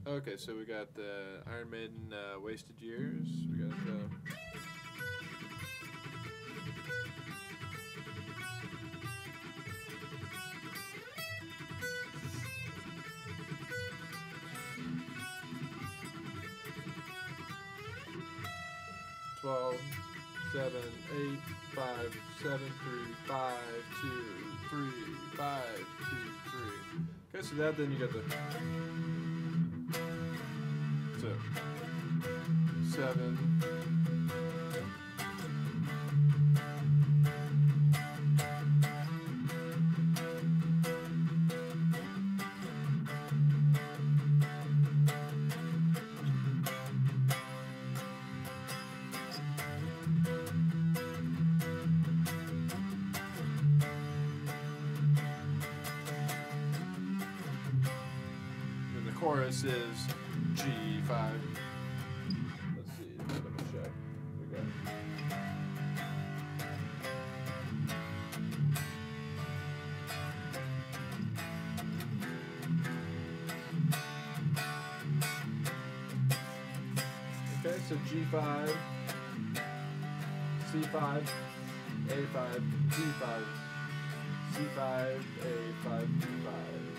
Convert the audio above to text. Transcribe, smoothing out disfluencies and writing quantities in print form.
Okay, so we got the Iron Maiden Wasted Years. We got 12, 7, 8, 5, 7, 3, 5, 2, 3, 5, 2, 3. Okay, so that then you got the 7. And the chorus is G5. Let's see, let me check. We got okay, so G5, C5, A5, D5, C5, A5, D5.